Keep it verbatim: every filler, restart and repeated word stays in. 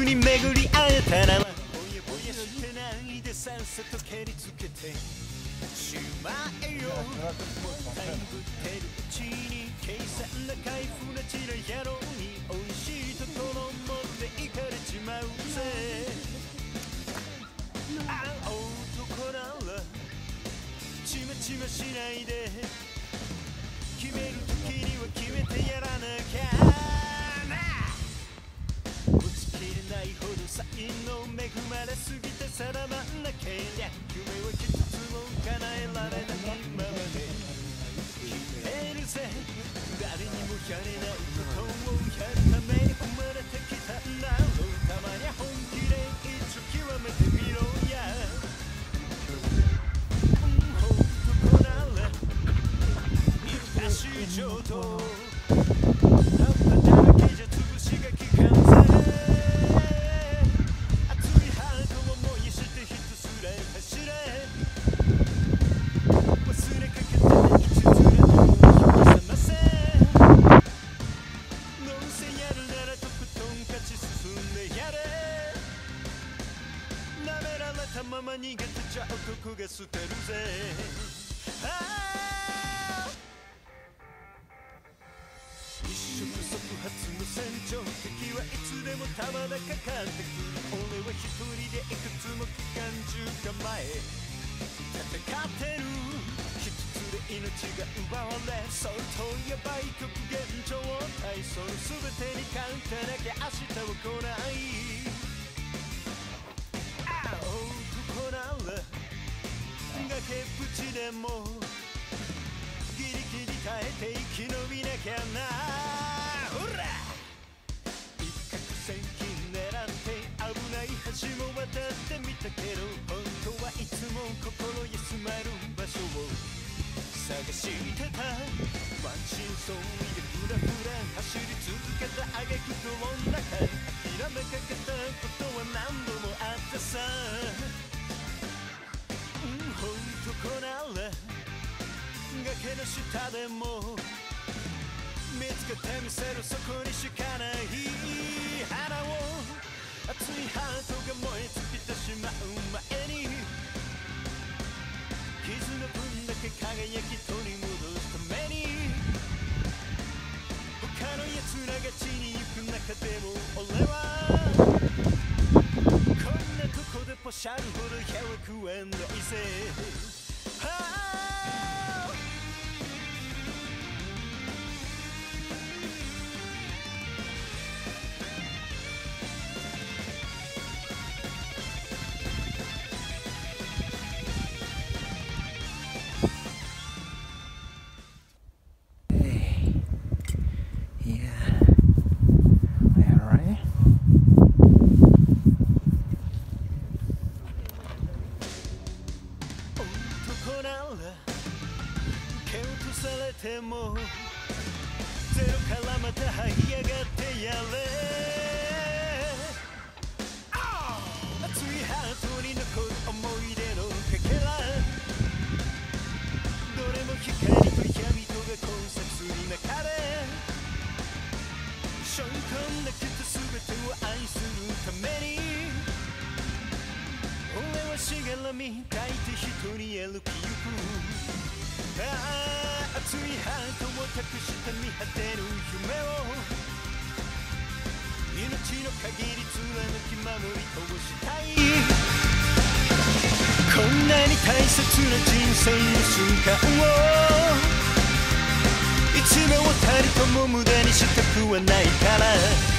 に巡り会えたらぼやぼやしてないでさっさと蹴りつけてしまえよ。タイムってるうちに計算高い船地の野郎に美味しいところ持っていかれちまうぜ。ああ男ならちまちましないで決める時には決めてやらなきゃな。落ちきれないほど才能恵まれすぎて定まんなけりゃ夢は一つも叶えられないままで生きてるぜ。誰にもやれないことをやるために生まれてきたんだろう。たまにゃ本気で一応極めてみろや。男ならゆしい情動たっただけじゃ潰しがきかんぜ。熱いハートを燃やしてひたすら走れ。忘れかけたいつつらの覚ませ。どうせやるならとことん勝ち進んでやれ。なめられたまま逃げてちゃ男が捨てるぜ。一触即発の戦場敵はいつでも束でかかってくる。俺は一人でいくつも機関銃構え戦ってる。一つで命が奪われ相当ヤバい極限状態。その全てに勝たなきゃ明日は来ない。ああ男なら崖っぷちでもギリギリ耐えて生き延びなきゃな。ほら一攫千金狙って危ない橋も渡ってみたけど本当はいつも心休まる場所を探してた。満身創痍でふらふら走り続けた挙句どんなか諦めかけたことは何度もあったさ。うん男なら崖の下でも見つけてみせる。そこにしかない花を熱いハートが燃え尽きてしまう前に傷の分だけ輝き取り戻すために他の奴らが地に行く中でも俺はこんなとこでポシャるほどやわくはないぜ。蹴落とされてもゼロからまた這い上がってやれ。熱いハートに残る思い出のかけらどれも光と闇とが交錯する中で背負い込んできた全てを愛するために俺はしがらみ抱いて一人歩きゆく。ああ熱いハートを託した見果てぬ夢を命の限り貫き守り通したい。こんなに大切な人生の瞬間をいつ秒たりとも無駄にしたくはないから